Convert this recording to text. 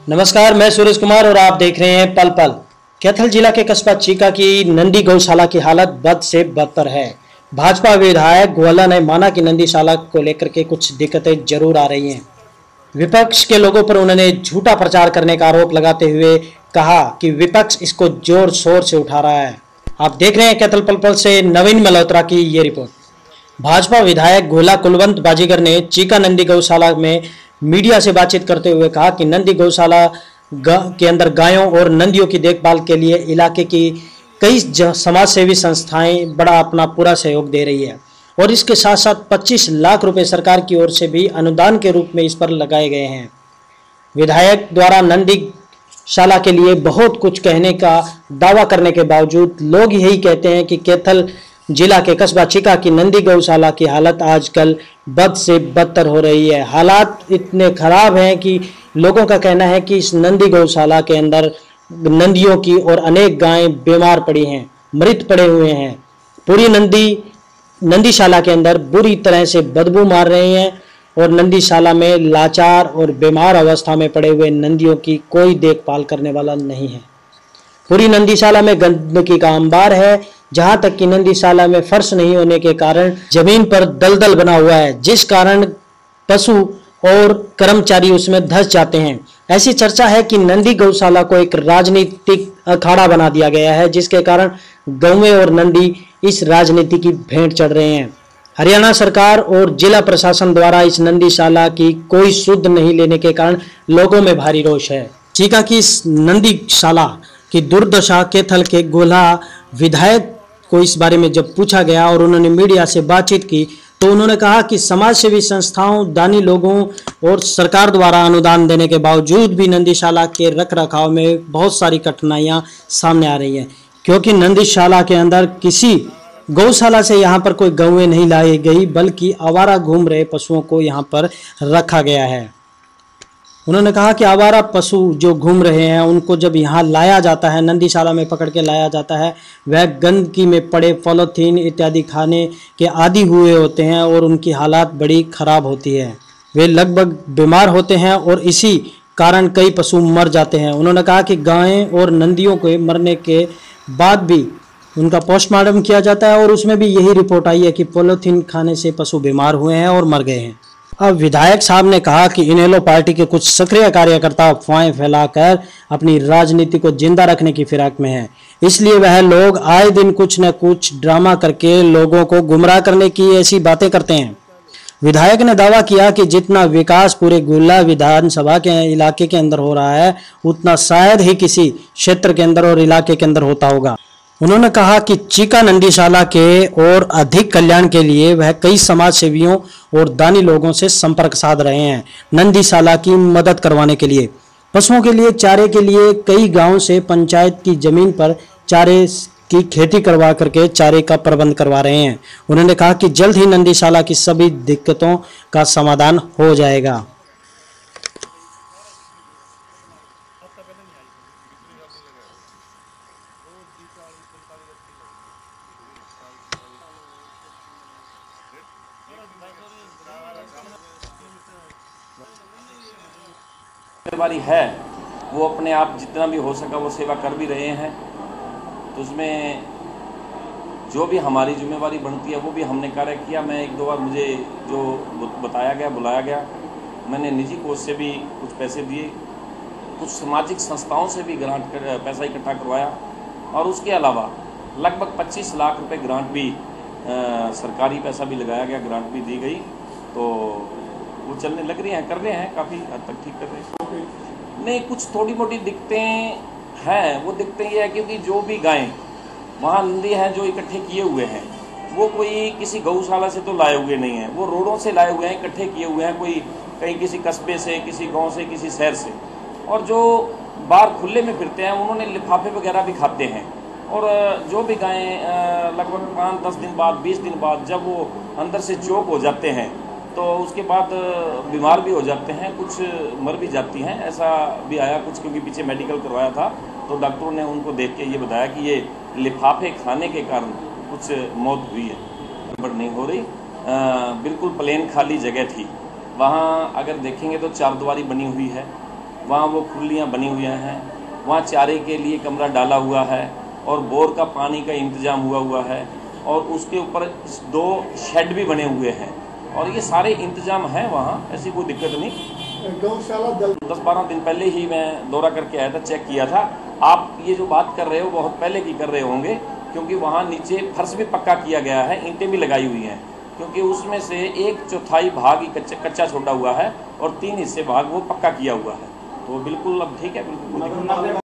नमस्कार, मैं सूरज कुमार और आप देख रहे हैं पल पल। कैथल जिला के कस्बा चीका की नंदी गौशाला की हालत बद से बदतर है। भाजपा विधायक गोवाला ने माना कि नंदीशाला को लेकर के कुछ दिक्कतें जरूर आ रही हैं। विपक्ष के लोगों पर उन्होंने झूठा प्रचार करने का आरोप लगाते हुए कहा कि विपक्ष इसको जोर शोर से उठा रहा है। आप देख रहे हैं कैथल पल पल से नवीन मल्होत्रा की ये रिपोर्ट। भाजपा विधायक गोला कुलवंत बाजीगर ने चीका नंदी गौशाला में मीडिया से बातचीत करते हुए कहा कि नंदी गौशाला के अंदर गायों और नंदियों की देखभाल के लिए इलाके की कई समाज सेवी संस्थाएं बड़ा अपना पूरा सहयोग दे रही है और इसके साथ साथ 25 लाख रुपए सरकार की ओर से भी अनुदान के रूप में इस पर लगाए गए हैं। विधायक द्वारा नंदीशाला के लिए बहुत कुछ कहने का दावा करने के बावजूद लोग यही कहते हैं कि कैथल जिला के कस्बा चीका की नंदी गौशाला की हालत आजकल बद से बदतर हो रही है। हालात इतने खराब हैं कि लोगों का कहना है कि इस नंदी गौशाला के अंदर नंदियों की और अनेक गायें बीमार पड़ी हैं, मृत पड़े हुए हैं। पूरी नंदीशाला के अंदर बुरी तरह से बदबू मार रहे हैं और नंदीशाला में लाचार और बीमार अवस्था में पड़े हुए नंदियों की कोई देखभाल करने वाला नहीं है। पूरी नंदीशाला में गंदगी का अंबार है, जहां तक कि नंदीशाला में फर्श नहीं होने के कारण जमीन पर दलदल बना हुआ है, जिस कारण पशु और कर्मचारी उसमें धंस जाते हैं। ऐसी चर्चा है कि नंदी गौशाला को एक राजनीतिक अखाड़ा बना दिया गया है, जिसके कारण गौवें और नंदी इस राजनीति की भेंट चढ़ रहे हैं। हरियाणा सरकार और जिला प्रशासन द्वारा इस नंदीशाला की कोई सुध नहीं लेने के कारण लोगों में भारी रोष है। चीका की इस नंदीशाला की दुर्दशा कैथल के गोला विधायक को इस बारे में जब पूछा गया और उन्होंने मीडिया से बातचीत की तो उन्होंने कहा कि समाज सेवी संस्थाओं, दानी लोगों और सरकार द्वारा अनुदान देने के बावजूद भी नंदीशाला के रख रखाव में बहुत सारी कठिनाइयां सामने आ रही हैं, क्योंकि नंदीशाला के अंदर किसी गौशाला से यहाँ पर कोई गौएं नहीं लाई गई, बल्कि आवारा घूम रहे पशुओं को यहाँ पर रखा गया है। उन्होंने कहा कि आवारा पशु जो घूम रहे हैं उनको जब यहाँ लाया जाता है, नंदीशाला में पकड़ के लाया जाता है, वह गंदगी में पड़े पॉलीथीन इत्यादि खाने के आदी हुए होते हैं और उनकी हालात बड़ी खराब होती है। वे लगभग बीमार होते हैं और इसी कारण कई पशु मर जाते हैं। उन्होंने कहा कि गायें और नंदियों के मरने के बाद भी उनका पोस्टमार्टम किया जाता है और उसमें भी यही रिपोर्ट आई है कि पॉलीथीन खाने से पशु बीमार हुए हैं और मर गए हैं। अब विधायक साहब ने कहा कि इनेलो पार्टी के कुछ सक्रिय कार्यकर्ता अफवाहें फैलाकर अपनी राजनीति को जिंदा रखने की फिराक में हैं, इसलिए वह लोग आए दिन कुछ न कुछ ड्रामा करके लोगों को गुमराह करने की ऐसी बातें करते हैं। विधायक ने दावा किया कि जितना विकास पूरे गोला विधानसभा के इलाके के अंदर हो रहा है, उतना शायद ही किसी क्षेत्र के अंदर और इलाके के अंदर होता होगा। उन्होंने कहा कि चीका नंदीशाला के और अधिक कल्याण के लिए वह कई समाज सेवियों और दानी लोगों से संपर्क साध रहे हैं, नंदीशाला की मदद करवाने के लिए। पशुओं के लिए चारे के लिए कई गांवों से पंचायत की जमीन पर चारे की खेती करवा करके चारे का प्रबंध करवा रहे हैं। उन्होंने कहा कि जल्द ही नंदीशाला की सभी दिक्कतों का समाधान हो जाएगा। जिम्मेदारी है वो अपने आप जितना भी हो सका वो सेवा कर भी रहे हैं, तो उसमें जो भी हमारी जिम्मेवारी बनती है वो भी हमने कार्य किया। मैं एक दो बार मुझे जो बताया गया, बुलाया गया, मैंने निजी कोष से भी कुछ पैसे दिए, कुछ सामाजिक संस्थाओं से भी ग्रांट कर पैसा इकट्ठा करवाया और उसके अलावा लगभग 25 लाख रुपए ग्रांट भी सरकारी पैसा भी लगाया गया, ग्रांट भी दी गई। तो वो चलने लग रहे हैं, कर रहे हैं, काफ़ी हद तक ठीक कर रहे हैं। नहीं, कुछ थोड़ी मोटी दिक्कतें हैं। वो दिक्कतें ये है क्योंकि जो भी गायें वहाँ नंदी हैं जो इकट्ठे किए हुए हैं, वो कोई किसी गौशाला से तो लाए हुए नहीं हैं, वो रोडों से लाए हुए हैं, इकट्ठे किए हुए हैं, कोई कहीं किसी कस्बे से, किसी गांव से, किसी शहर से। और जो बाहर खुले में फिरते हैं उन्होंने लिफाफे वगैरह भी खाते हैं। और जो भी गायें लगभग 5-10 दिन बाद, 20 दिन बाद जब वो अंदर से चोक हो जाते हैं तो उसके बाद बीमार भी हो जाते हैं, कुछ मर भी जाती हैं। ऐसा भी आया कुछ, क्योंकि पीछे मेडिकल करवाया था तो डॉक्टरों ने उनको देख के ये बताया कि ये लिफाफे खाने के कारण कुछ मौत हुई है। गड़बड़ नहीं हो रही, बिल्कुल प्लेन खाली जगह थी। वहाँ अगर देखेंगे तो 4 दीवारी बनी हुई है वहाँ वो खुलियाँ बनी हुई हैं, वहाँ चारे के लिए कमरा डाला हुआ है और बोर का पानी का इंतज़ाम हुआ है और उसके ऊपर 2 शेड भी बने हुए हैं और ये सारे इंतज़ाम हैं वहाँ, ऐसी कोई दिक्कत नहीं। गौशाला 10-12 दिन पहले ही मैं दौरा करके आया था, चेक किया था। आप ये जो बात कर रहे हो बहुत पहले की कर रहे होंगे, क्योंकि वहाँ नीचे फर्श भी पक्का किया गया है, ईंटें भी लगाई हुई हैं, क्योंकि उसमें से 1/4 भाग ही कच्चा छोड़ा हुआ है और 3 हिस्से भाग वो पक्का किया हुआ है। तो बिल्कुल अब ठीक है, बिल्कुल।